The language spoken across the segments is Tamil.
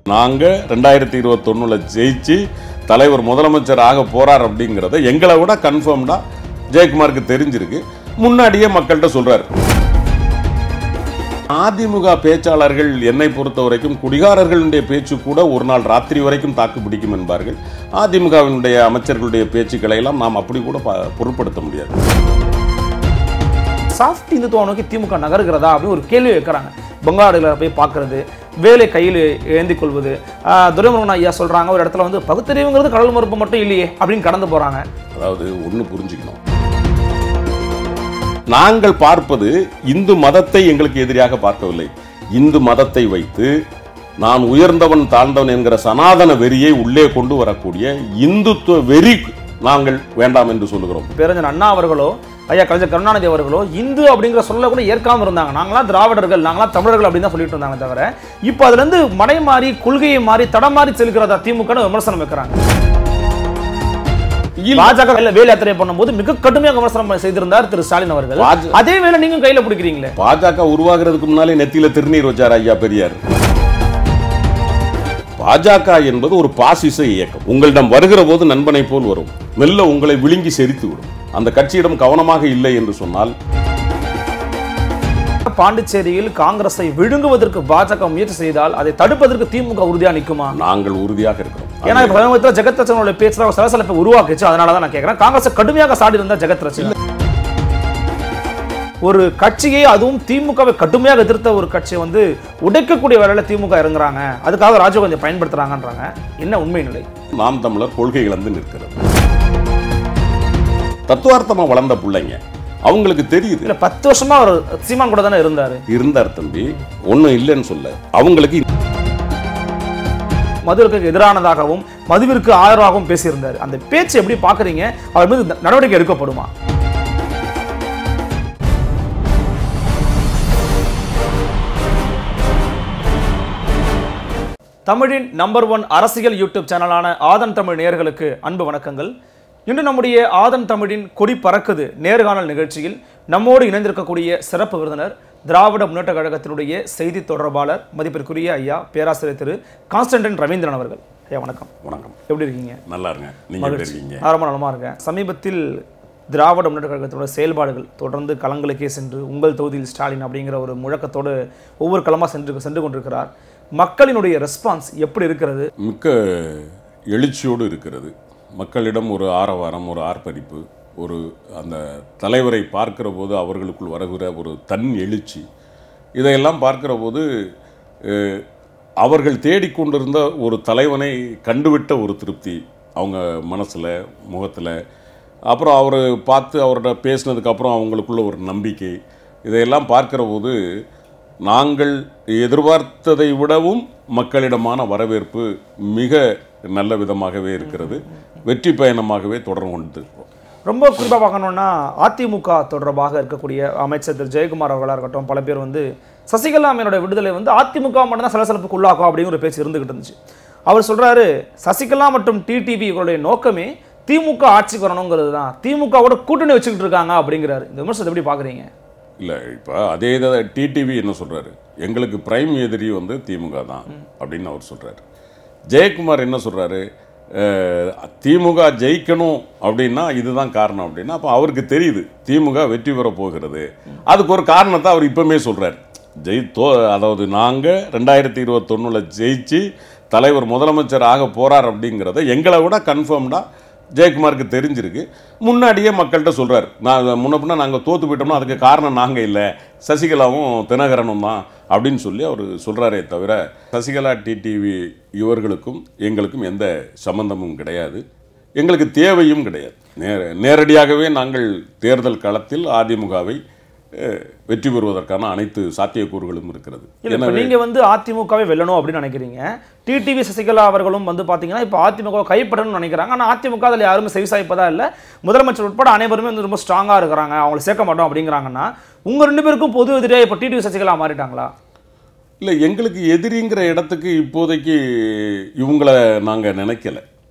நாங்கள் 2021 ஜெயிச்சு தலைவர் முதலமைச்சர் ஆக போறார் அப்படிங்கிறத எங்களை விட கன்ஃபார்ம்டா ஜெயக்குமாருக்கு தெரிஞ்சிருக்கு. முன்னாடியே மக்கள்கிட்ட சொல்றாரு. அதிமுக பேச்சாளர்கள் என்னை பொறுத்த வரைக்கும் குடிகாரர்களுடைய பேச்சு கூட ஒரு நாள் ராத்திரி வரைக்கும் தாக்கு பிடிக்கும் என்பார்கள். அதிமுகவினுடைய அமைச்சர்களுடைய பேச்சுக்களை எல்லாம் நாம் அப்படி கூட பொருட்படுத்த முடியாது. சாஃப்ட் இந்துத்துவ நோக்கி திமுக நகர்கிறதா அப்படின்னு ஒரு கேள்வி வைக்கிறாங்க. பங்களாடுகளை போய் பார்க்கறது, வேலை கையில் ஏந்தி கொள்வது. துரைமுருகன் ஐயா சொல்றாங்க ஒரு இடத்துல வந்து பகுத்தறிவுங்கிறது கடல் மறுப்பு மட்டும் இல்லையே அப்படின்னு கடந்து போறாங்க. அதாவது ஒன்று புரிஞ்சுக்கணும், நாங்கள் பார்ப்பது இந்து மதத்தை எங்களுக்கு எதிரியாக பார்க்கவில்லை. இந்து மதத்தை வைத்து நான் உயர்ந்தவன் தாழ்ந்தவன் என்கிற சனாதன வெறியை உள்ளே கொண்டு வரக்கூடிய இந்துத்துவ வெறி நாங்கள் வேண்டாம் என்று சொல்லுகிறோம். பேரறிஞர் அண்ணா அவர்களோ ஐயா கலைஞர் கருணாநிதி அவர்களோ இந்து அப்படிங்கிற சொல்ல கூட ஏற்காம இருந்தாங்க. நாங்களாம் திராவிடர்கள், நாங்களாம் தமிழர்கள் அப்படின்னு தான் சொல்லிட்டு இருந்தாங்க தவிர இப்போ அதுல இருந்து மடை மாறி கொள்கையை மாறி தடம் மாறி செல்கிறதா திமுக விமர்சனம் வைக்கிறாங்க. பாஜக வேலை யாத்திரை பண்ணும்போது மிக கடுமையாக விமர்சனம் செய்திருந்தார் திரு ஸ்டாலின் அவர்கள். அதே வேலை நீங்க கையில பிடிக்கிறீங்களே. பாஜக உருவாகிறதுக்கு முன்னாலே நெத்தியில திருநீர் வச்சார் ஐயா பெரியார். பாஜக என்பது ஒரு பாசிச இயக்கம். உங்களிடம் வருகிற போது நண்பனை போல் வரும், மெல்ல உங்களை விழுங்கி செரித்து விடும். அந்த கட்சியிடம் கவனமாக இல்லை என்று சொன்னால் பாண்டிச்சேரியில் காங்கிரஸை விழுங்குவதற்கு பாஜக முயற்சி செய்தால் அதை தடுப்பதற்கு திமுக உறுதியா நிற்குமா? நாங்கள் உறுதியாக இருக்கிறோம். ஏன்னா சமீபத்தில் ஜெகத் ரட்சகனுடைய பேச்சுல சலசலப்பை உருவாக்குச்சு. அதனாலதான் நான் கேட்கிறேன், காங்கிரஸ் கடுமையாக சாடி இருந்தா ஜெகத் ரட்சகன் ஒரு கட்சியை, அதுவும் திமுகவை கடுமையாக எதிர்த்த ஒரு கட்சியை வந்து உடைக்கக்கூடிய வேலையில திமுக இறங்குறாங்க. அதுக்காக ராஜீவ்காந்தி பயன்படுத்துறாங்கன்றாங்க. என்ன உண்மை நிலை? நாம் தமிழர் கொள்கை இழந்து நிற்கிறது. தத்துவார்த்தமா வளர்ந்த பிள்ளைங்க, அவங்களுக்கு தெரியுது. இல்ல 10 வருஷமா அவர் சீமான் கூட தானே இருந்தார் தம்பி, ஒன்னும் இல்லைன்னு சொல்ல. அவங்களுக்கு மதுவிற்கு எதிரானதாகவும் மதுவிற்கு ஆதரவாகவும் பேசியிருந்தார். அந்த பேச்சு எப்படி பாக்குறீங்க? அவர் மீது நடவடிக்கை எடுக்கப்படுமா? தமிழின் நம்பர் 1 அரசியல் யூடியூப் சேனலான ஆதன் தமிழ் நேயர்களுக்கு அன்பு வணக்கங்கள். இன்று நம்முடைய ஆதன் தமிழின் கொடி பறக்குது நேர்காணல் நிகழ்ச்சியில் நம்மோடு இணைந்திருக்கக்கூடிய சிறப்பு விருந்தினர் திராவிட முன்னேற்ற கழகத்தினுடைய செய்தி தொடர்பாளர் மதிப்பிற்குரிய ஐயா பேராசிரியர் திரு கான்ஸ்டன்டைன் ரவீந்திரன் அவர்கள். ஐயா வணக்கம். வணக்கம். எப்படி இருக்கீங்க? நல்லா இருக்கேன். நீங்க எப்படி இருக்கீங்க? ரொம்ப நலமா இருக்கேன். சமீபத்தில் திராவிட முன்னேற்ற கழகத்தினுடைய செயல்பாடுகள் தொடர்ந்து களங்களுக்கே சென்று உங்கள் தொகுதியில் ஸ்டாலின் அப்படிங்கிற ஒரு முழக்கத்தோடு ஒவ்வொரு களமாக சென்று கொண்டிருக்கிறார். மக்களினுடைய ரெஸ்பான்ஸ் எப்படி இருக்கிறது? மிக்க எழுச்சியோடு இருக்கிறது. மக்களிடம் ஒரு ஆரவாரம், ஒரு ஆர்ப்பரிப்பு, ஒரு அந்த தலைவரை பார்க்கிற போது அவர்களுக்குள் வருகிற ஒரு தன் எழுச்சி, இதையெல்லாம் பார்க்கிற போது அவர்கள் தேடிக்கொண்டிருந்த ஒரு தலைவனை கண்டுவிட்ட ஒரு திருப்தி அவங்க மனசில், முகத்தில். அப்புறம் அவர் பார்த்து அவரோட பேசினதுக்கப்புறம் அவங்களுக்குள்ள ஒரு நம்பிக்கை, இதையெல்லாம் பார்க்கிற போது நாங்கள் எதிர்பார்த்ததை விடவும் மக்களிடமான வரவேற்பு மிக நல்ல விதமாகவே இருக்கிறது. வெற்றி பயணமாகவே தொடர்ந்து கொண்டிருக்கிறோம். ரொம்ப குறிப்பாக பார்க்கணுன்னா அதிமுக தொடர்பாக இருக்கக்கூடிய அமைச்சர் திரு ஜெயக்குமார் அவர்களாக இருக்கட்டும், பல பேர் வந்து சசிகலா அம்மையோட விடுதலை வந்து அதிமுக மட்டும்தான் சலசலப்புக்கு உள்ளாக்கும் அப்படிங்கிற ஒரு பேச்சு இருந்துகிட்டு இருந்துச்சு. அவர் சொல்றாரு, சசிகலா மற்றும் டிடிவி இவருடைய நோக்கமே திமுக ஆட்சிக்கு வரணுங்கிறது தான், திமுகவோட கூட்டணி வச்சுக்கிட்டு இருக்காங்க அப்படிங்கிறாரு. இந்த விமர்சனத்தை எப்படி பார்க்குறீங்க? இல்லை, இப்போ அதே இதை டிடிவி என்ன சொல்கிறாரு, எங்களுக்கு பிரைம் எதிரி வந்து திமுக தான் அப்படின்னு அவர் சொல்கிறாரு. ஜெயக்குமார் என்ன சொல்கிறாரு, திமுக ஜெயிக்கணும் அப்படின்னா இதுதான் காரணம் அப்படின்னா, அப்போ அவருக்கு தெரியுது திமுக வெற்றி பெற போகிறது. அதுக்கு ஒரு காரணத்தை அவர் இப்பவுமே சொல்கிறார். அதாவது நாங்கள் 2021 ஜெயிச்சு தலைவர் முதலமைச்சர் ஆக போகிறார் அப்படிங்கிறத எங்களை விட கன்ஃபார்ம்டா ஜெயக்குமாருக்கு தெரிஞ்சிருக்கு. முன்னாடியே மக்கள்கிட்ட சொல்கிறார், நான் முன்னப்பின்னா நாங்கள் தோற்று போயிட்டோம்னா அதுக்கு காரணம் நாங்கள் இல்லை, சசிகலாவும் தினகரனும் தான் அப்படின்னு சொல்லி அவர் சொல்கிறாரே தவிர சசிகலா டிடிவி இவர்களுக்கும் எங்களுக்கும் எந்த சம்பந்தமும் கிடையாது, எங்களுக்கு தேவையும் கிடையாது. நேரடியாகவே நாங்கள் தேர்தல் களத்தில் அதிமுகவை வெற்றி பெறுவதற்கான அனைத்து சாத்தியக்கூறுகளும் இருக்கிறது. நீங்க வந்து அதிமுகவை வெல்லணும் அப்படின்னு நினைக்கிறீங்க. டிடிவி சசிகலா அவர்களும் வந்து பாத்தீங்கன்னா இப்ப அதிமுக கைப்பற்றணும்னு நினைக்கிறாங்க. ஆனா அதிமுக அதில் யாருமே செவிசாய்ப்பதா இல்லை, முதலமைச்சர் உட்பட அனைவருமே வந்து ரொம்ப ஸ்ட்ராங்கா இருக்கிறாங்க, அவங்களை சேர்க்க மாட்டோம் அப்படிங்கிறாங்கன்னா உங்க 2 பேருக்கும் பொது எதிரியா இப்ப டிடிவி சசிகலா மாறிட்டாங்களா? இல்லை, எங்களுக்கு எதிரிங்கிற இடத்துக்கு இப்போதைக்கு இவங்கள நாங்கள் நினைக்கல.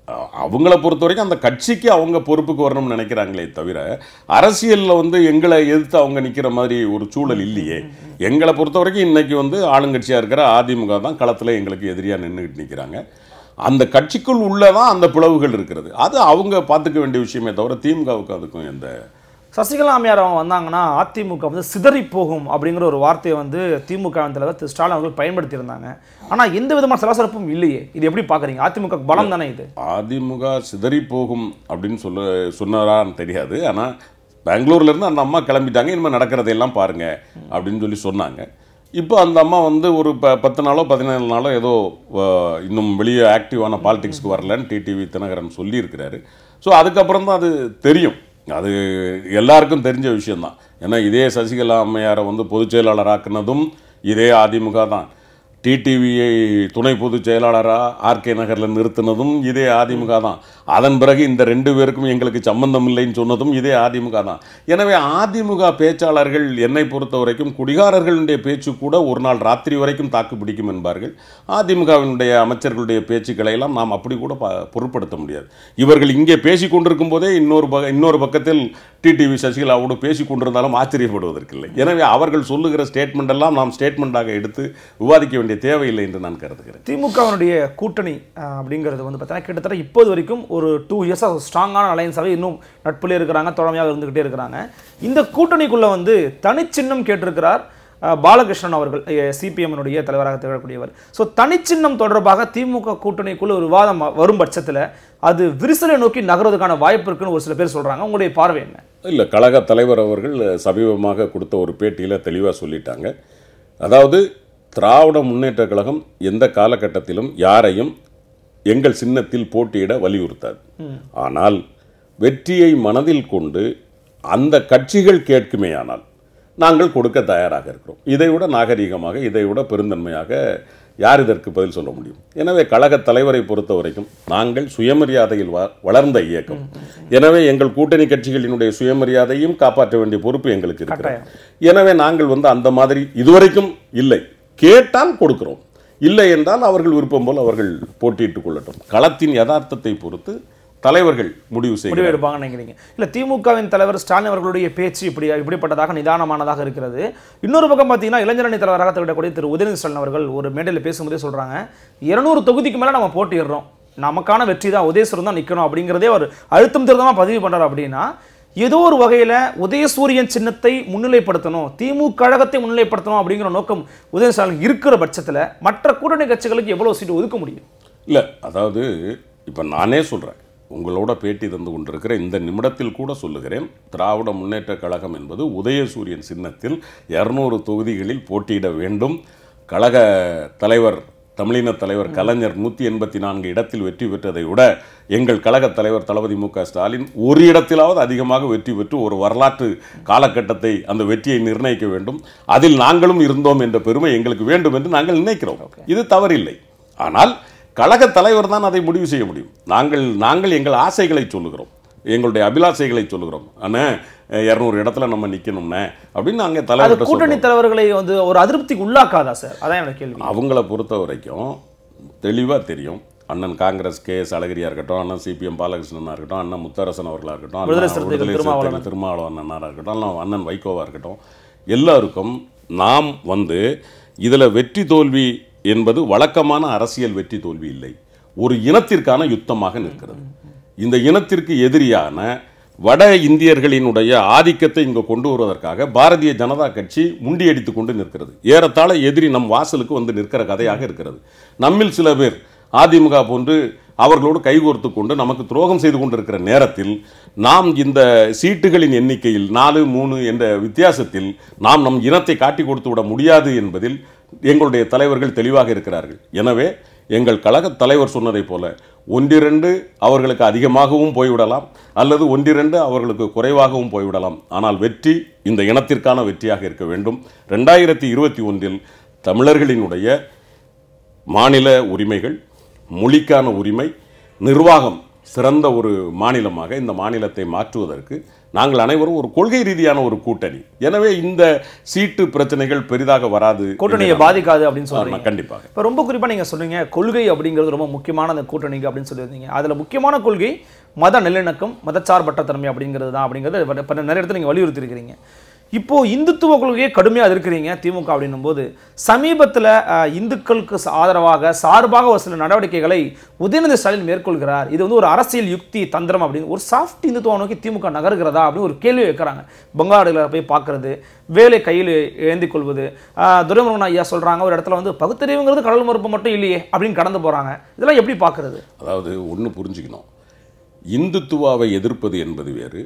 அவங்கள பொறுத்த வரைக்கும் அந்த கட்சிக்கு அவங்க பொறுப்புக்கு வரணும்னு நினைக்கிறாங்களே தவிர அரசியலில் வந்து எங்களை எதிர்த்து அவங்க நிற்கிற மாதிரி ஒரு சூழல் இல்லையே. எங்களை பொறுத்த வரைக்கும் இன்றைக்கி வந்து ஆளுங்கட்சியாக இருக்கிற அதிமுக தான் களத்தில் எங்களுக்கு எதிரியாக நின்றுக்கிட்டு நிற்கிறாங்க. அந்த கட்சிக்குள் உள்ளதான் அந்த பிளவுகள் இருக்கிறது. அது அவங்க பார்த்துக்க வேண்டிய விஷயமே தவிர திமுகவுக்கு அதுக்கும் எந்த. சசிகலா அம்மையார் அவங்க வந்தாங்கன்னா அதிமுக வந்து சிதறி போகும் அப்படிங்கிற ஒரு வார்த்தையை வந்து திமுக தலைவர் திரு ஸ்டாலின் அவர்கள் பயன்படுத்தியிருந்தாங்க. ஆனால் எந்த விதமான சலசலப்பும் இல்லையே. இது எப்படி பார்க்குறீங்க? அதிமுக பலம் தானே இது. அதிமுக சிதறி போகும் அப்படின்னு சொன்னாரான்னு தெரியாது. ஆனால் பெங்களூர்லேருந்து அந்த அம்மா கிளம்பிட்டாங்க, இனிமேல் நடக்கிறதையெல்லாம் பாருங்க அப்படின்னு சொல்லி சொன்னாங்க. இப்போ அந்த அம்மா வந்து ஒரு 10 நாளோ 17 நாளோ ஏதோ இன்னும் வெளியே ஆக்டிவான பாலிடிக்ஸ்க்கு வரலன்னு டிடிவி தினகரன் சொல்லியிருக்கிறாரு. ஸோ அதுக்கப்புறம் தான் அது தெரியும். அது எல்லாருக்கும் தெரிஞ்ச விஷயந்தான். ஏன்னா இதே சசிகலா அம்மையாரை வந்து பொதுச் செயலாளராக்குனதும் இதே அதிமுக தான். டிடிவியை துணை பொதுச் செயலாளராக ஆர்கே நகரில் நிறுத்தினதும் இதே அதிமுக தான். அதன் பிறகு இந்த 2 பேருக்கும் எங்களுக்கு சம்பந்தம் இல்லைன்னு சொன்னதும் இதே அதிமுக தான். எனவே அதிமுக பேச்சாளர்கள் என்னை பொறுத்த வரைக்கும் குடிகாரர்களுடைய பேச்சு கூட ஒரு நாள் ராத்திரி வரைக்கும் தாக்கு பிடிக்கும் என்பார்கள். அதிமுகவினுடைய அமைச்சர்களுடைய பேச்சுக்களை எல்லாம் நாம் அப்படி கூட பொருட்படுத்த முடியாது. இவர்கள் இங்கே பேசி கொண்டிருக்கும் போதே இன்னொரு பக்கத்தில் டிடிவி சசிகலாவோடு பேசி கொண்டிருந்தாலும் ஆச்சரியப்படுவதற்கில்லை. எனவே அவர்கள் சொல்லுகிற ஸ்டேட்மெண்ட் எல்லாம் நாம் ஸ்டேட்மெண்ட்டாக எடுத்து விவாதிக்க வேண்டிய தேவையில்லை என்று நான் கருதுகிறேன். திமுகவினுடைய கூட்டணி அப்படிங்கிறது வந்து பார்த்தீங்கன்னா கிட்டத்தட்ட இப்போது வரைக்கும் ஒரு 2 இயர்ஸாக ஸ்ட்ராங்கான அலையன்ஸாகவே இன்னும் நட்புலேயே இருக்கிறாங்க, தொடர்மையாக இருந்துகிட்டே இருக்கிறாங்க. இந்த கூட்டணிக்குள்ளே வந்து தனிச்சின்னம் கேட்டிருக்கிறார் பாலகிருஷ்ணன் அவர்கள், சிபிஎம்னுடைய தலைவராக திகழக்கூடியவர். ஸோ தனிச்சின்னம் தொடர்பாக திமுக கூட்டணிக்குள்ள ஒரு விவாதம் வரும் பட்சத்தில் அது விரிசலை நோக்கி நகர்வதற்கான வாய்ப்பு இருக்குன்னு ஒரு சில பேர் சொல்கிறாங்க. உங்களுடைய பார்வை என்ன? இல்லை, கழக தலைவர் அவர்கள் சமீபமாக கொடுத்த ஒரு பேட்டியில் தெளிவாக சொல்லிட்டாங்க. அதாவது திராவிட முன்னேற்ற கழகம் எந்த காலகட்டத்திலும் யாரையும் எங்கள் சின்னத்தில் போட்டியிட வலியுறுத்தாது. ஆனால் வெற்றியை மனதில் கொண்டு அந்த கட்சிகள் கேட்குமேயானால் நாங்கள் கொடுக்க தயாராக இருக்கிறோம். இதைவிட நாகரீகமாக, இதைவிட பெருந்தன்மையாக யார் இதற்கு பதில் சொல்ல முடியும்? எனவே கழக தலைவரை பொறுத்த வரைக்கும் நாங்கள் சுயமரியாதையில் வளர்ந்த இயக்கம். எனவே எங்கள் கூட்டணி கட்சிகளினுடைய சுயமரியாதையும் காப்பாற்ற வேண்டிய பொறுப்பு எங்களுக்கு இருக்கிறது. எனவே நாங்கள் வந்து அந்த மாதிரி இதுவரைக்கும் இல்லை. கேட்டால் கொடுக்கிறோம், இல்லை என்றால் அவர்கள் விருப்பம் போல் அவர்கள் போட்டியிட்டுக் கொள்ளட்டும். களத்தின் யதார்த்தத்தை பொறுத்து தலைவர்கள் முடிவு எடுப்பாங்க நினைக்கிறீங்க? இல்லை, திமுகவின் தலைவர் ஸ்டாலின் அவர்களுடைய பேச்சு இப்படிப்பட்டதாக நிதானமானதாக இருக்கிறது. இன்னொரு பக்கம் பார்த்தீங்கன்னா இளைஞரணி தலைவராக திகழக்கூடிய திரு உதயநிதி ஸ்டாலின் அவர்கள் ஒரு மேடையில் பேசும்போதே சொல்கிறாங்க, 200 தொகுதிக்கு மேலே நம்ம போட்டிடுறோம், நமக்கான வெற்றி தான் உதயசூரியன் தான் நிற்கணும் அப்படிங்கிறதே ஒரு அழுத்தம் திருத்தமாக பதிவு பண்ணுறாரு. அப்படின்னா ஏதோ ஒரு வகையில் உதயசூரியன் சின்னத்தை முன்னிலைப்படுத்தணும், திமுக கழகத்தை முன்னிலைப்படுத்தணும் அப்படிங்கிற நோக்கம் உதயநிதி ஸ்டாலின் இருக்கிற பட்சத்தில் மற்ற கூட்டணி கட்சிகளுக்கு எவ்வளோ சீட்டு ஒதுக்க முடியும்? இல்லை, அதாவது இப்போ நானே சொல்கிறேன், உங்களோட பேட்டி தந்து கொண்டிருக்கிற இந்த நிமிடத்தில் கூட சொல்லுகிறேன், திராவிட முன்னேற்ற கழகம் என்பது உதயசூரியன் சின்னத்தில் 200 தொகுதிகளில் போட்டியிட வேண்டும். கழக தலைவர், தமிழின தலைவர் கலைஞர் 184 இடத்தில் வெற்றி பெற்றதை விட எங்கள் கழக தலைவர் தளபதி மு க ஸ்டாலின் ஒரு இடத்திலாவது அதிகமாக வெற்றி பெற்று ஒரு வரலாற்று காலகட்டத்தை, அந்த வெற்றியை நிர்ணயிக்க வேண்டும். அதில் நாங்களும் இருந்தோம் என்ற பெருமை எங்களுக்கு வேண்டும் என்று நாங்கள் நினைக்கிறோம். இது தவறில்லை. ஆனால் கழக தலைவர் தான் அதை முடிவு செய்ய முடியும். நாங்கள் எங்கள் ஆசைகளை சொல்லுகிறோம், எங்களுடைய அபிலாசைகளை சொல்லுகிறோம். அண்ணே 200 இடத்துல நம்ம நிற்கணும்னே அப்படின்னு நாங்கள் தலைவர். கூட்டணி தலைவர்களை வந்து ஒரு அதிருப்திக்கு உள்ளாக்காதா சார்? அதான் என்னோட கேள்வி. அவங்கள பொறுத்த வரைக்கும் தெளிவாக தெரியும். அண்ணன் காங்கிரஸ் KS அழகிரியாக இருக்கட்டும், அண்ணன் CPM பாலகிருஷ்ணனாக இருக்கட்டும், அண்ணன் முத்தரசன் அவர்களாக இருக்கட்டும், திருமாவளவன் அண்ணனாக இருக்கட்டும், அண்ணன் வைகோவாக இருக்கட்டும், எல்லாருக்கும் நாம் வந்து இதில் வெற்றி தோல்வி என்பது வழக்கமான அரசியல் வெற்றி தோல்வி இல்லை, ஒரு இனத்திற்கான யுத்தமாக நிற்கிறது. இந்த இனத்திற்கு எதிரியான வட இந்தியர்களினுடைய ஆதிக்கத்தை இங்கு கொண்டு வருவதற்காக பாரதிய ஜனதா கட்சி முண்டியடித்து கொண்டு நிற்கிறது. ஏறத்தாழ எதிரி நம் வாசலுக்கு வந்து நிற்கிற கதையாக இருக்கிறது. நம்மில் சில பேர் அதிமுக போன்று அவர்களோடு கைகோர்த்து கொண்டு நமக்கு துரோகம் செய்து கொண்டிருக்கிற நேரத்தில் நாம் இந்த சீட்டுகளின் எண்ணிக்கையில் 4-3 என்ற வித்தியாசத்தில் நாம் நம் இனத்தை காட்டி கொடுத்து விட முடியாது என்பதில் எங்களுடைய தலைவர்கள் தெளிவாக இருக்கிறார்கள். எனவே எங்கள் கழக தலைவர் சொன்னதை போல 1-2 அவர்களுக்கு அதிகமாகவும் போய்விடலாம், அல்லது 1-2 அவர்களுக்கு குறைவாகவும் போய்விடலாம். ஆனால் வெற்றி இந்த இனத்திற்கான வெற்றியாக இருக்க வேண்டும். 2021 தமிழர்களினுடைய மாநில உரிமைகள், மொழிக்கான உரிமை, நிர்வாகம் சிறந்த ஒரு மாநிலமாக இந்த மாநிலத்தை மாற்றுவதற்கு நாங்கள் அனைவரும் ஒரு கொள்கை ரீதியான ஒரு கூட்டணி. எனவே இந்த சீட்டு பிரச்சனைகள் பெரிதாக வராது, கூட்டணியை பாதிக்காது அப்படின்னு சொல்றீங்க. கண்டிப்பாக. இப்போ ரொம்ப குறிப்பாக நீங்கள் சொன்னீங்க கொள்கை அப்படிங்கிறது ரொம்ப முக்கியமான அந்த கூட்டணிக்கு அப்படின்னு சொல்லியிருந்தீங்க. அதில் முக்கியமான கொள்கை மத நல்லிணக்கம், மதச்சார்பற்ற தன்மை அப்படிங்கிறது தான். அப்படிங்கிறது இப்போ நிறைய இடத்துல நீங்கள் வலியுறுத்திருக்கிறீங்க. இப்போ இந்துத்துவ கொள்கையை கடுமையாக இருக்கிறீங்க திமுக அப்படின்னும் போது, சமீபத்தில் இந்துக்களுக்கு ஆதரவாக சார்பாக ஒரு சில நடவடிக்கைகளை உதயநிதி ஸ்டாலின் மேற்கொள்கிறார். இது வந்து ஒரு அரசியல் யுக்தி தந்திரம் அப்படின்னு ஒரு சாஃப்ட் இந்துத்துவ நோக்கி திமுக நகர்கிறதா அப்படின்னு ஒரு கேள்வி வைக்கிறாங்க. பங்காளிகளை போய் பார்க்கறது, வேலை கையில் ஏந்தி கொள்வது, துரைமுருகன் ஐயா சொல்றாங்க ஒரு இடத்துல வந்து பகுத்தறிவுங்கிறது கடல் மறுப்பு மட்டும் இல்லையே அப்படின்னு கடந்து போறாங்க. இதெல்லாம் எப்படி பார்க்கறது? அதாவது ஒன்று புரிஞ்சுக்கணும், இந்துத்துவாவை எதிர்ப்பது என்பது வேறு,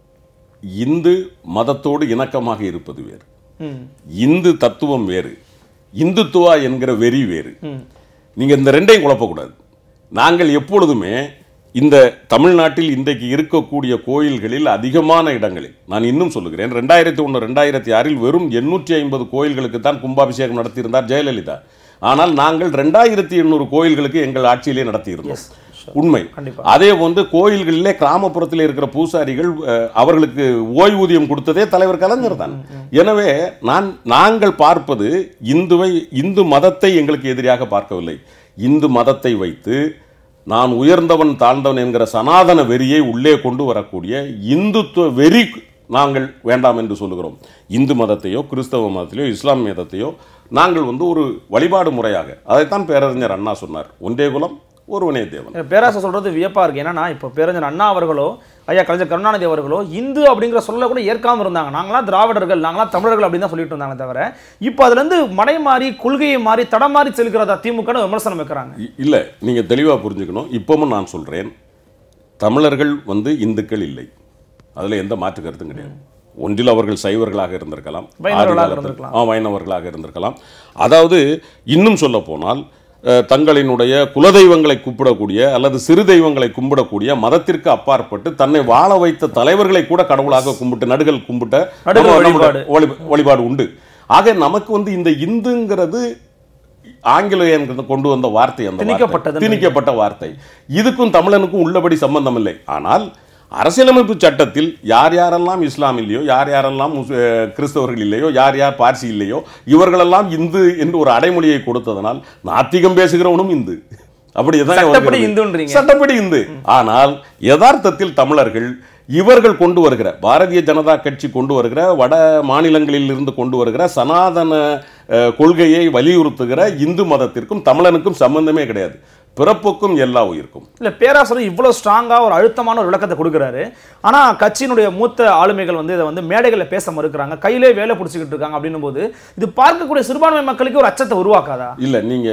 இந்து மதத்தோடு இணக்கமாக இருப்பது வேறு. இந்து தத்துவம் வேறு, இந்துத்துவா என்கிற வெறி வேறு. நீங்க இந்த ரெண்டையும் குழப்பக்கூடாது. நாங்கள் எப்பொழுதுமே இந்த தமிழ்நாட்டில் இன்றைக்கு இருக்கக்கூடிய கோயில்களில் அதிகமான இடங்களில், நான் இன்னும் சொல்லுகிறேன், 2001 2006 வெறும் 850 கோயில்களுக்கு தான் கும்பாபிஷேகம் நடத்தியிருந்தார் ஜெயலலிதா. ஆனால் நாங்கள் 2800 கோயில்களுக்கு எங்கள் ஆட்சியிலே நடத்தியிருந்தோம். உண்மை. அதே போன்று கோயில்களிலே கிராமப்புறத்தில் இருக்கிற பூசாரிகள் அவர்களுக்கு ஓய்வூதியம் கொடுத்ததே தலைவர் கலைஞர் தான். எனவே நாங்கள் பார்ப்பது இந்து மதத்தை எங்களுக்கு எதிராக பார்க்கவில்லை. இந்து மதத்தை வைத்து நான் உயர்ந்தவன் தாழ்ந்தவன் என்கிற சனாதன வெறியை உள்ளே கொண்டு வரக்கூடிய இந்துத்துவ வெறி நாங்கள் வேண்டாம் என்று சொல்லுகிறோம். இந்து மதத்தையோ கிறிஸ்தவ மதத்தையோ இஸ்லாம் மதத்தையோ நாங்கள் வந்து ஒரு வழிபாடு முறையாக, அதைத்தான் பேரறிஞர் அண்ணா சொன்னார், ஒன்றே குலம் ஒருவனே தேவன். பேராசை சொல்றது வியப்பா இருக்கு. ஏன்னா இப்போ பேரறிஞர் அண்ணா அவர்களோ ஐயா கலைஞர் கருணாநிதி அவர்களோ இந்து அப்படிங்கிற சொல்ல கூட ஏற்காம இருந்தாங்க. நாங்களாம் திராவிடர்கள், நாங்களாம் தமிழர்கள் அப்படின்னு தான் சொல்லிட்டு இருந்தாங்க தவிர, இப்போ அதுல இருந்து மடை மாறி கொள்கையை மாறி தடமாறி செலுக்கிறதா திமுக விமர்சனம் வைக்கிறாங்க. இல்ல, நீங்க தெளிவா புரிஞ்சுக்கணும். இப்பவும் நான் சொல்றேன், தமிழர்கள் வந்து இந்துக்கள் இல்லை, அதுல எந்த மாற்று கருத்தும் கிடையாது. ஒன்றில் அவர்கள் சைவர்களாக இருந்திருக்கலாம், வைணவர்களாக இருந்திருக்கலாம். அதாவது இன்னும் சொல்ல போனால் தங்களினுடைய குலதெய்வங்களை கும்பிடக்கூடிய அல்லது சிறு தெய்வங்களை கும்பிடக்கூடிய மதத்திற்கு அப்பாற்பட்டு தன்னை வாழ வைத்த தலைவர்களை கூட கடவுளாக கும்பிட்டு நடுகள் கும்பிட்ட வழிபாடு உண்டு. ஆக நமக்கு வந்து இந்த இந்துங்கிறது ஆங்கிலேயன் கொண்டு வந்த வார்த்தை, அந்த திணிக்கப்பட்ட வார்த்தை. இதுக்கும் தமிழனுக்கும் உள்ளபடி சம்பந்தம் இல்லை. ஆனால் அரசியலமைப்பு சட்டத்தில் யார் யாரெல்லாம் இஸ்லாம் இல்லையோ, யார் யாரெல்லாம் கிறிஸ்தவர்கள் இல்லையோ, யார் யார் பார்சி இல்லையோ, இவர்களெல்லாம் இந்து என்று ஒரு அடைமொழியை கொடுத்ததனால் நாத்திகம் பேசுகிறவனும் இந்து, சட்டப்படி இந்து. ஆனால் யதார்த்தத்தில் தமிழர்கள் இவர்கள் கொண்டு வருகிற பாரதிய ஜனதா கட்சி கொண்டு வருகிற வட மாநிலங்களில் இருந்து கொண்டு வருகிற சனாதன கொள்கையை வலியுறுத்துகிற இந்து மதத்திற்கும் தமிழனுக்கும் சம்பந்தமே கிடையாது. பிறப்புக்கும் எல்லா உயிருக்கும். இல்ல, பேராசிரியர் இவ்வளவு ஸ்ட்ராங்கா ஒரு அழுத்தமான ஒரு விளக்கத்தை கொடுக்கிறாரு. ஆனா கட்சியினுடைய மூத்த ஆளுமைகள் வந்து இதை வந்து மேடைகளில் பேச மறுக்கிறாங்க, கையிலே வேலை பிடிச்சிக்கிட்டு இருக்காங்க. அப்படின்னும் போது இது பார்க்கக்கூடிய சிறுபான்மை மக்களுக்கு ஒரு அச்சத்தை உருவாக்காதா? இல்ல, நீங்க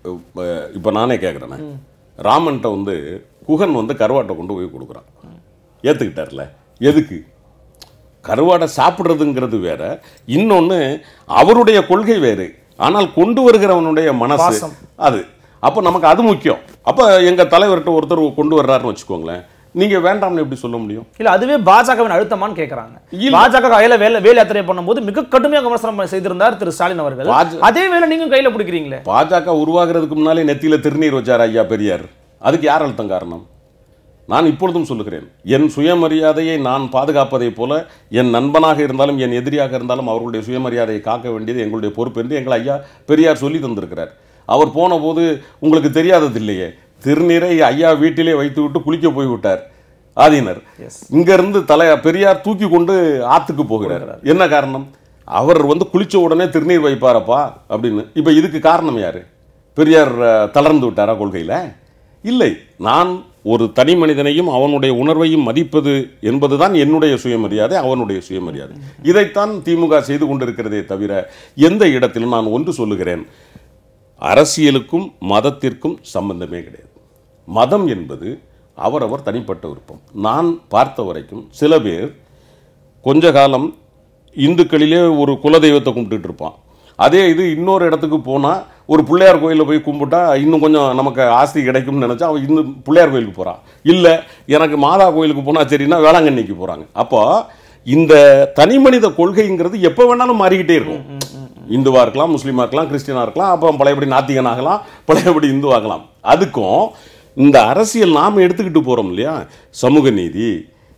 இப்ப நானே கேட்கிறேன், ராமன்ட்ட வந்து குகன் வந்து கருவாட்டை கொண்டு போய் கொடுக்குறான், ஏத்துக்கிட்டார்ல, எதுக்கு? கருவாடை சாப்பிடுறதுங்கிறது வேற, இன்னொன்னு அவருடைய கொள்கை வேறு, ஆனால் கொண்டு வருகிறவனுடைய மனசு அது. அப்போ நமக்கு அது முக்கியம். அப்போ எங்கள் தலைவர்கிட்ட ஒருத்தர் கொண்டு வர்றாருன்னு வச்சுக்கோங்களேன், நீங்க வேண்டாம்னு எப்படி சொல்ல முடியும்? இல்ல, அதுவே பாஜகவின் அழுத்தமான்னு கேட்கறாங்க. பாஜக கையில வேலை யாத்திரை பண்ணும்போது மிக கடுமையாக விமர்சனம் செய்திருந்தார் திரு ஸ்டாலின் அவர்கள். அதே வேலை நீங்க கையில பிடிக்கிறீங்களே. பாஜக உருவாகிறதுக்கு முன்னாலே நெத்தியில திருநீர் வச்சார் ஐயா பெரியார். அதுக்கு யார் அழுத்தம் காரணம்? நான் இப்பொழுதும் சொல்லுகிறேன், என் சுயமரியாதையை நான் பாதுகாப்பதை போல என் நண்பனாக இருந்தாலும் என் எதிரியாக இருந்தாலும் அவர்களுடைய சுயமரியாதையை காக்க வேண்டியது எங்களுடைய பொறுப்பு என்று எங்கள் ஐயா பெரியார் சொல்லி தந்திருக்கிறார். அவர் போன போது உங்களுக்கு தெரியாதது இல்லையே, திருநீரை ஐயா வீட்டிலே வைத்து விட்டு குளிக்க போய்விட்டார் ஆதீனர். இங்க இருந்து பெரியார் தூக்கி கொண்டு ஆத்துக்கு போகிறார். என்ன காரணம்? அவர் வந்து குளிச்ச உடனே திருநீர் வைப்பாரப்பா அப்படின்னு. இப்ப இதுக்கு காரணம் யாரு? பெரியார் தளர்ந்து விட்டாரா கொள்கையில? இல்லை. நான் ஒரு தனி மனிதனையும் அவனுடைய உணர்வையும் மதிப்பது என்பதுதான் என்னுடைய சுயமரியாதை, அவனுடைய சுயமரியாதை. இதைத்தான் திமுக செய்து கொண்டிருக்கிறதே தவிர எந்த இடத்திலும் நான் ஒன்று சொல்லுகிறேன், அரசியலுக்கும் மதத்திற்கும் சம்பந்தமே கிடையாது. மதம் என்பது அவரவர் தனிப்பட்ட விருப்பம். நான் பார்த்த வரைக்கும் சில பேர் கொஞ்ச காலம் இந்துக்களிலே ஒரு குலதெய்வத்தை கும்பிட்டுட்டு இருப்பான். அதே இது இன்னொரு இடத்துக்கு போனால் ஒரு பிள்ளையார் கோயிலில் போய் கும்பிட்டா இன்னும் கொஞ்சம் நமக்கு ஆஸ்தி கிடைக்கும்னு நினச்சா அவன் இன்னும் பிள்ளையார் கோயிலுக்கு போகிறான். இல்லை எனக்கு மாதா கோயிலுக்கு போனால் சரின்னா வேளாங்கண்ணிக்கு போகிறாங்க. அப்போ இந்த தனி மனித கொள்கைங்கிறது எப்போ வேணாலும் மாறிக்கிட்டே இருக்கும். இந்துவாக இருக்கலாம், முஸ்லீமாக இருக்கலாம், கிறிஸ்டினாக இருக்கலாம், அப்போ பழையபடி நாத்திகனாகலாம், பழையபடி இந்துவாகலாம். அதுக்கும் இந்த அரசியல் நாம் எடுத்துக்கிட்டு போகிறோம் இல்லையா, சமூக நீதி,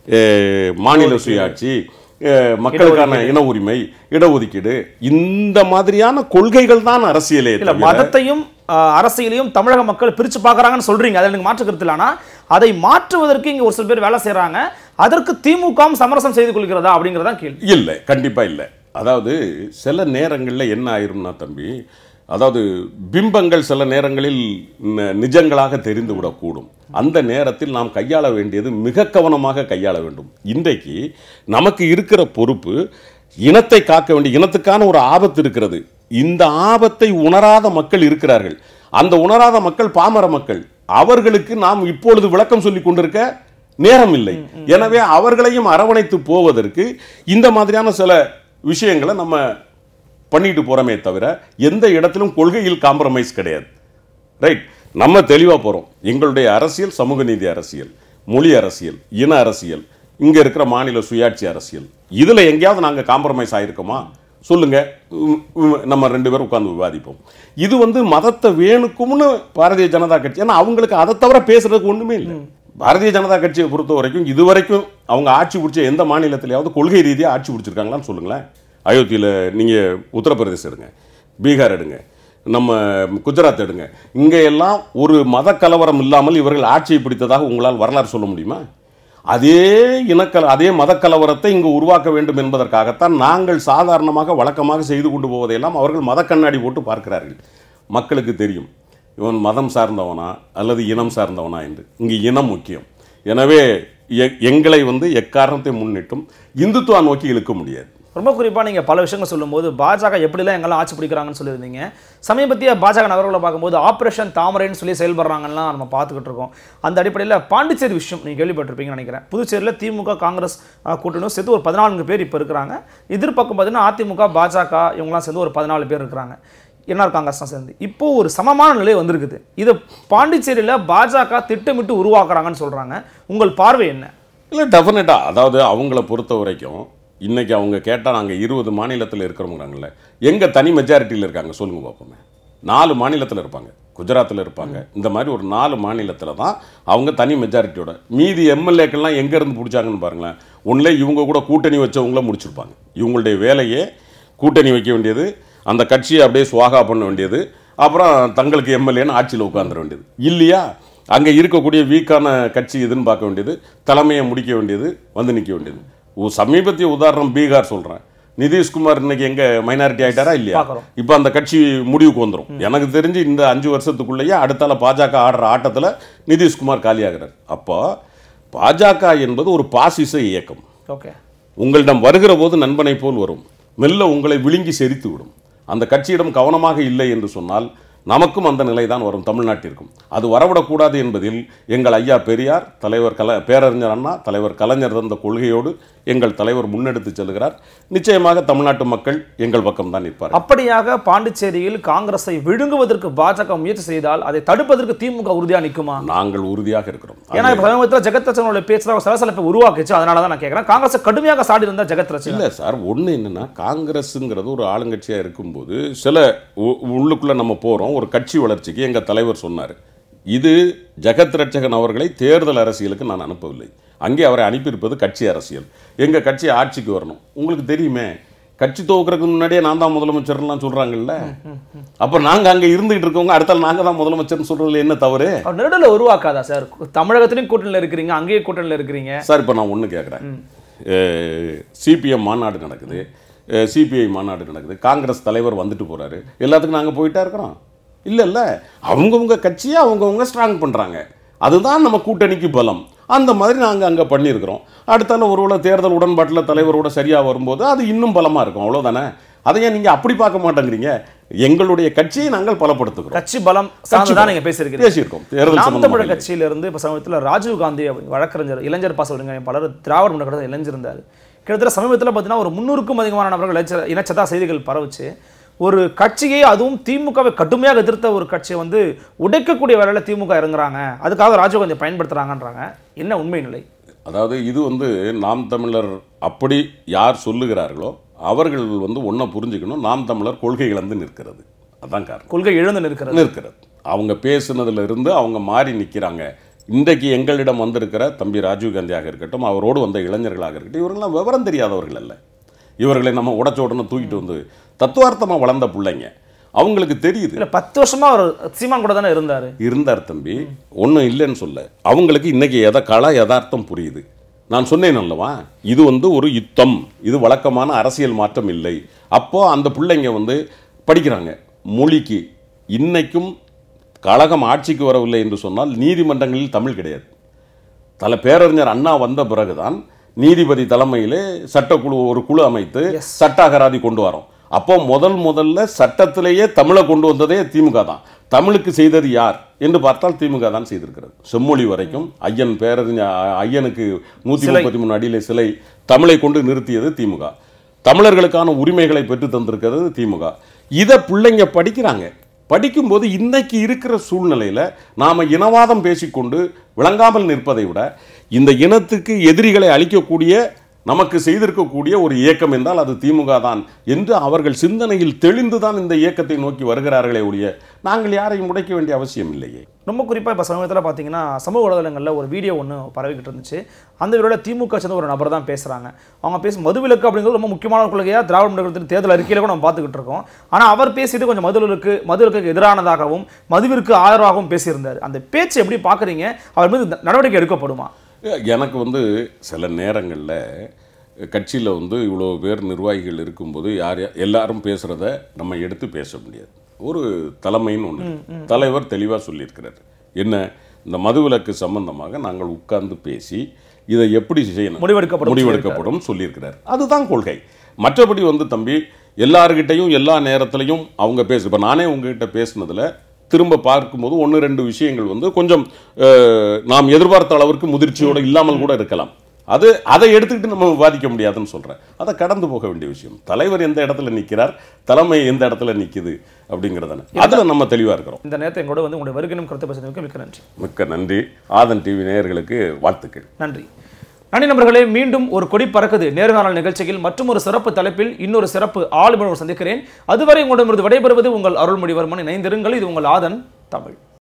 மாநில சுயாட்சி, மக்களுக்கான இன உரிமை, இடஒதுக்கீடு, இந்த மாதிரியான கொள்கைகள் தான் அரசியலே. மதத்தையும் அரசியலையும் தமிழக மக்கள் பிரிச்சு பார்க்கறாங்கன்னு சொல்றீங்க, அதில் எனக்கு மாற்று கருத்து இல்லை. ஆனால் அதை மாற்றுவதற்கு இங்கே ஒரு சில பேர் வேலை செய்கிறாங்க. அதற்கு திமுகவும் சமரசம் செய்து கொள்கிறதா அப்படிங்கிறதான் கேள்வி. இல்லை, கண்டிப்பாக இல்லை. அதாவது சில நேரங்களில் என்ன ஆயிரும்னா தம்பி, அதாவது பிம்பங்கள் சில நேரங்களில் நிஜங்களாக தெரிந்து விடக்கூடும். அந்த நேரத்தில் நாம் கையாள வேண்டியது மிக கவனமாக கையாள வேண்டும். இன்றைக்கு நமக்கு இருக்கிற பொறுப்பு இனத்தை காக்க வேண்டிய, இனத்துக்கான ஒரு ஆபத்து இருக்கிறது. இந்த ஆபத்தை உணராத மக்கள் இருக்கிறார்கள். அந்த உணராத மக்கள் பாமர மக்கள். அவர்களுக்கு நாம் இப்பொழுது விளக்கம் சொல்லிக் கொண்டிருக்க நேரம் இல்லை. எனவே அவர்களையும் அரவணைத்து போவதற்கு இந்த மாதிரியான சில விஷயங்களை நம்ம பண்ணிட்டு போறோமே தவிர எந்த இடத்திலும் கொள்கையில் காம்ப்ரமைஸ் கிடையாது. ரைட், நம்ம தெளிவாக போகிறோம். எங்களுடைய அரசியல் சமூக நீதி அரசியல், மொழி அரசியல், இன அரசியல், இங்கே இருக்கிற மாநில சுயாட்சி அரசியல். இதில் எங்கேயாவது நாங்கள் காம்ப்ரமைஸ் ஆகிருக்கோமா சொல்லுங்க, நம்ம 2 பேரும் உட்கார்ந்து விவாதிப்போம். இது மதத்தை வேணுக்கும்னு பாரதிய ஜனதா கட்சி, ஏன்னா அவங்களுக்கு அதை தவிர பேசுறதுக்கு ஒன்றுமே இல்லை. பாரதிய ஜனதா கட்சியை பொறுத்த வரைக்கும் இதுவரைக்கும் அவங்க ஆட்சி பிடிச்ச எந்த மாநிலத்திலேயாவது கொள்கை ரீதியாக ஆட்சி பிடிச்சிருக்காங்களான்னு சொல்லுங்களேன். அயோத்தியில் நீங்கள் உத்தரப்பிரதேசம் எடுங்க, பீகார் எடுங்க, நம்ம குஜராத் எடுங்க, இங்கே எல்லாம் ஒரு மத கலவரம் இல்லாமல் இவர்கள் ஆட்சியை பிடித்ததாக உங்களால் வரலாறு சொல்ல முடியுமா? அதே மத கலவரத்தை இங்கு உருவாக்க வேண்டும் என்பதற்காகத்தான் நாங்கள் சாதாரணமாக வழக்கமாக செய்து கொண்டு போவதையெல்லாம் அவர்கள் மத கண்ணாடி போட்டு பார்க்கிறார்கள். மக்களுக்கு தெரியும் இவன் மதம் சார்ந்தவனா அல்லது இனம் சார்ந்தவனா என்று. இங்கு இனம் முக்கியம். எனவே எங்களை எக்காரணத்தை முன்னிட்டும் இந்துத்துவா நோக்கி இழுக்க முடியாது. ரொம்ப குறிப்பாக நீங்கள் பல விஷயங்கள் சொல்லும்போது பாஜக எப்படிலாம் எங்கெல்லாம் ஆட்சி பிடிக்கிறாங்கன்னு சொல்லியிருந்தீங்க. சமீபத்திய பாஜக நகர்வுகளை பார்க்கும்போது ஆப்ரேஷன் தாமரைன்னு சொல்லி செயல்படுறாங்கலாம் நம்ம பார்த்துக்கிட்டு இருக்கோம். அந்த அடிப்படையில் பாண்டிச்சேரி விஷயம் நீங்கள் கேள்விப்பட்டிருப்பீங்கன்னு நினைக்கிறேன். புதுச்சேரியில் திமுக காங்கிரஸ் கூட்டணியும் சேர்த்து ஒரு 14 பேர் இப்போ இருக்கிறாங்க. எதிர்பக்கம் பார்த்தீங்கன்னா அதிமுக பாஜக இவங்களாம் சேர்ந்து ஒரு 14 பேர் இருக்கிறாங்க. என்ஆர் காங்கிரஸ்லாம் சேர்ந்து இப்போ ஒரு சமமான நிலை வந்திருக்குது. இது பாண்டிச்சேரியில் பாஜக திட்டமிட்டு உருவாக்குறாங்கன்னு சொல்கிறாங்க. உங்கள் பார்வை என்ன? இல்லை, டெஃபினட்டாக. அதாவது அவங்கள பொறுத்த வரைக்கும் இன்றைக்கி அவங்க கேட்டால் நாங்கள் 20 மாநிலத்தில் இருக்கிறவங்கிறாங்கல்ல, எங்கே தனி மெஜாரிட்டியில் இருக்காங்க சொல்லுங்கள் பார்ப்போமே. 4 மாநிலத்தில் இருப்பாங்க, குஜராத்தில் இருப்பாங்க. இந்த மாதிரி ஒரு 4 மாநிலத்தில் தான் அவங்க தனி மெஜாரிட்டியோட. மீதி எம்எல்ஏக்கள்லாம் எங்கேருந்து பிடிச்சாங்கன்னு பாருங்களேன். ஒன்றில் இவங்க கூட கூட்டணி வச்சவங்கள முடிச்சிருப்பாங்க. இவங்களுடைய வேலையே கூட்டணி வைக்க வேண்டியது, அந்த கட்சியை அப்படியே சுவாகா பண்ண வேண்டியது, அப்புறம் தங்களுக்கு எம்எல்ஏன்னு ஆட்சியில் உட்காந்துட வேண்டியது. இல்லையா, அங்கே இருக்கக்கூடிய வீக்கான கட்சி இதுன்னு பார்க்க வேண்டியது, தலைமையை முடிக்க வேண்டியது, நிற்க வேண்டியது. சமீபத்திய உதாரணம் பீகார் சொல்கிறேன். நிதிஷ்குமார் இன்னைக்கு எங்கே மைனாரிட்டி ஆகிட்டாரா இல்லையா? இப்போ அந்த கட்சி முடிவுக்கு வந்துடும். எனக்கு தெரிஞ்சு இந்த 5 வருஷத்துக்குள்ளேயே அடுத்தால பாஜக ஆடுற ஆட்டத்தில் நிதிஷ்குமார் காலியாகிறார். அப்போ பாஜக என்பது ஒரு பாசிச இயக்கம். ஓகே, உங்களிடம் வருகிற போது நண்பனை போல் வரும், மெல்ல உங்களை விழுங்கி செரித்து விடும். அந்த கட்சியிடம் கவனமாக இல்லை என்று சொன்னால் நமக்கும் அந்த நிலை தான் வரும், தமிழ்நாட்டிற்கும். அது வரவிடக்கூடாது என்பதில் எங்கள் ஐயா பெரியார், தலைவர் பேரறிஞர் அண்ணா, தலைவர் கலைஞர் தந்த கொள்கையோடு எங்கள் தலைவர் முன்னெடுத்து செல்கிறார். நிச்சயமாக தமிழ்நாட்டு மக்கள் எங்கள் பக்கம் தான் நிற்பார். அப்படியாக பாண்டிச்சேரியில் காங்கிரஸை விழுங்குவதற்கு பாஜக முயற்சி செய்தால் அதை தடுப்பதற்கு திமுக உறுதியாக நிற்குமா? நாங்கள் உறுதியாக இருக்கிறோம். ஏன்னா இப்போ சமீபத்தில் ஜெகத் ரட்சகனுடைய பேச்சு சலசலப்பை உருவாக்குச்சு. அதனால தான் நான் கேட்குறேன், காங்கிரஸை கடுமையாக சாடி இருந்தால் ஜெகத் ரட்சகன். இல்லை சார், ஒன்று என்னன்னா, காங்கிரஸுங்கிறது ஒரு ஆளுங்கட்சியாக இருக்கும்போது சில உள்ளுக்குள்ளே நம்ம போகிறோம். ஒரு கட்சி வளர்ச்சிக்கு எங்கள் தலைவர் சொன்னார், இது ஜெகத் ரட்சகன் அவர்களை தேர்தல் அரசியலுக்கு நான் அனுப்பவில்லை, அங்கே அவரை அனுப்பியிருப்பது கட்சி அரசியல். எங்கள் கட்சி ஆட்சிக்கு வரணும். உங்களுக்கு தெரியுமே, கட்சி துவக்கிறதுக்கு முன்னாடியே நான் தான் முதலமைச்சர்லாம் சொல்கிறாங்கல்ல. அப்போ நாங்கள் அங்கே இருந்துகிட்டு இருக்கவங்க அடுத்தால் நாங்கள் தான் முதலமைச்சர்னு சொல்கிறதுல என்ன தவறு? நெருடல உருவாக்காதா சார்? தமிழகத்திலையும் கூட்டணியில் இருக்கிறீங்க, அங்கேயே கூட்டணியில் இருக்கிறீங்க சார். இப்போ நான் ஒன்று கேட்குறேன், சிபிஎம் மாநாடு நடக்குது, சிபிஐ மாநாடு நடக்குது, காங்கிரஸ் தலைவர் வந்துட்டு போகிறாரு, எல்லாத்துக்கும் நாங்கள் போயிட்டா இருக்கிறோம்? இல்லை, அவங்கவுங்க கட்சியை அவங்கவுங்க ஸ்ட்ராங் பண்ணுறாங்க. அதுதான் நம்ம கூட்டணிக்கு பலம். அந்த மாதிரி நாங்கள் அங்கே பண்ணியிருக்கிறோம். அடுத்தால ஒருவேளை தேர்தல் உடன்பாட்டில் தலைவரோட சரியாக வரும்போது அது இன்னும் பலமாக இருக்கும், அவ்வளோதானே. அதையே நீங்கள் அப்படி பார்க்க மாட்டேங்கிறீங்க. எங்களுடைய கட்சியை நாங்கள் பலப்படுத்துகிறோம். கட்சி பலம் தான் நீங்கள் பேசியிருக்கோம். தேர்தல் தமிழக கட்சியிலிருந்து இப்போ சமீபத்தில் ராஜீவ் காந்தி வழக்கறிஞர், இளைஞர் பாச விடுங்க, பலர் திராவிட முன்னேற்ற இளைஞர். கிட்டத்தட்ட சமீபத்தில் பார்த்தீங்கன்னா ஒரு 300க்கும் அதிகமான நபர்கள் இணைச்சதா செய்திகள் பரவுச்சு. ஒரு கட்சியை, அதுவும் திமுகவை கடுமையாக எதிர்த்த ஒரு கட்சியை உடைக்கக்கூடிய வேலையில் திமுக இறங்குறாங்க, அதுக்காக ராஜீவ்காந்தி பயன்படுத்துகிறாங்கன்றாங்க. என்ன உண்மை நிலை? அதாவது இது நாம் தமிழர் அப்படி யார் சொல்லுகிறார்களோ அவர்கள் ஒன்றை புரிஞ்சுக்கணும், நாம் தமிழர் கொள்கை இழந்து நிற்கிறது. அதான் காரணம். கொள்கை இழந்து நிற்கிறது. அவங்க பேசுனதுல இருந்து அவங்க மாறி நிற்கிறாங்க. இன்றைக்கு எங்களிடம் வந்திருக்கிற தம்பி ராஜீவ்காந்தியாக இருக்கட்டும், அவரோடு வந்த இளைஞர்களாக இருக்கட்டும், இவர்கள்லாம் விவரம் தெரியாதவர்கள் அல்ல. இவர்களை நம்ம உடச்சோடனே தூக்கிட்டு வந்து தத்துவார்த்தமாக வளர்ந்த பிள்ளைங்க, அவங்களுக்கு தெரியுது. இல்லை 10 வருஷமா அவர் சீமான் கூட தானே இருந்தார் தம்பி, ஒன்றும் இல்லைன்னு சொல்ல. அவங்களுக்கு இன்னைக்கு யதார்த்தம் புரியுது. நான் சொன்னேன் அல்லவா, இது ஒரு யுத்தம், இது வழக்கமான அரசியல் மாற்றம் இல்லை. அப்போ அந்த பிள்ளைங்க படிக்கிறாங்க. மொழிக்கு இன்னைக்கும் கழகம் ஆட்சிக்கு வரவில்லை என்று சொன்னால் நீதிமன்றங்களில் தமிழ் கிடையாது. பேரறிஞர் அண்ணா வந்த பிறகுதான் நீதிபதி தலைமையிலே சட்டக்குழு ஒரு குழு அமைத்து சட்ட அகராதி கொண்டு வரோம். அப்போ முதல்ல சட்டத்திலேயே தமிழை கொண்டு வந்ததே திமுக தான். தமிழுக்கு செய்தது யார் என்று பார்த்தால் திமுக தான் செய்திருக்கிறது. செம்மொழி வரைக்கும் ஐயனுக்கு 133 அடியிலே சிலை தமிழை கொண்டு நிறுத்தியது திமுக. தமிழர்களுக்கான உரிமைகளை பெற்று தந்திருக்கிறது திமுக. இதை பிள்ளைங்க படிக்கிறாங்க. படிக்கும்போது இன்னைக்கு இருக்கிற சூழ்நிலையில் நாம் இனவாதம் பேசிக்கொண்டு விளங்காமல் நிற்பதை விட இந்த இனத்துக்கு எதிரிகளை அளிக்கக்கூடிய நமக்கு செய்திருக்கக்கூடிய ஒரு இயக்கம் என்றால் அது திமுக தான் என்று அவர்கள் சிந்தனையில் தெளிந்துதான் இந்த இயக்கத்தை நோக்கி வருகிறார்களே ஒழிய நாங்கள் யாரையும் உடைக்க வேண்டிய அவசியம் இல்லையே. ரொம்ப குறிப்பாக இப்போ சமீபத்தில் பார்த்தீங்கன்னா சமூக வலைதளங்களில் ஒரு வீடியோ ஒன்று பரவிக்கிட்டு இருந்துச்சு. அந்த வீடியோவில் திமுக சேர்ந்த ஒரு நபர் தான் பேசுகிறாங்க. அவங்க மதுவிலக்கு அப்படிங்கிறது ரொம்ப முக்கியமான கொள்கையாக திராவிட முன்னேற்றத்தின் தேர்தல் அறிக்கையில் கூட நம்ம பார்த்துக்கிட்டு இருக்கோம். ஆனால் அவர் பேசிட்டு கொஞ்சம் மதுவிலக்கு எதிரானதாகவும் மதுவிற்கு ஆதரவாகவும் பேசியிருந்தார். அந்த பேச்சு எப்படி பார்க்குறீங்க? அவர் மீது நடவடிக்கை எடுக்கப்படுமா? எனக்கு சில நேரங்களில் கட்சியில் இவ்வளோ பேர் நிர்வாகிகள் இருக்கும்போது எல்லாரும் பேசுகிறத நம்ம எடுத்து பேச முடியாது. ஒரு தலைமைன்னு ஒன்று தலைவர் தெளிவாக சொல்லியிருக்கிறார். என்ன, இந்த மதுவிலக்கு சம்பந்தமாக நாங்கள் உட்கார்ந்து பேசி இதை எப்படி செய்யணும் முடிவெடுக்கப்படும் சொல்லியிருக்கிறார். அதுதான் கொள்கை. மற்றபடி தம்பி எல்லார்கிட்டையும் எல்லா நேரத்திலையும் அவங்க இப்போ நானே உங்ககிட்ட பேசுனதில் திரும்ப பார்க்கும்போது 1-2 விஷயங்கள் கொஞ்சம் நாம் எதிர்பார்த்த அளவிற்கு முதிர்ச்சியோடு இல்லாமல் கூட இருக்கலாம். அதை எடுத்துக்கிட்டு நம்ம விவாதிக்க முடியாதுன்னு சொல்கிறேன். அதை கடந்து போக வேண்டிய விஷயம். தலைவர் எந்த இடத்துல நிற்கிறார், தலைமை எந்த இடத்துல நிற்குது அப்படிங்கிறதான அதில் நம்ம தெளிவாக இருக்கிறோம். இந்த நேரத்தை எங்களோட உங்களுடைய வருகையும் கருத்து பேசுறதுக்கு மிக்க நன்றி. மிக்க நன்றி. ஆதன் டிவி நேயர்களுக்கு வாழ்த்துக்கள். நன்றி. நண்பர்களே, மீண்டும் ஒரு கொடி பறக்குது நேர்காணல் நிகழ்ச்சியில் மற்றும் ஒரு சிறப்பு தலைப்பில் இன்னொரு சிறப்பு ஆளுநர் சந்திக்கிறேன். அதுவரை உங்களிடமிருந்து விடைபெறுவது உங்கள் அருள்மொழிவர்மன். இணைந்திருங்கள். இது உங்கள் ஆதன் தமிழ்.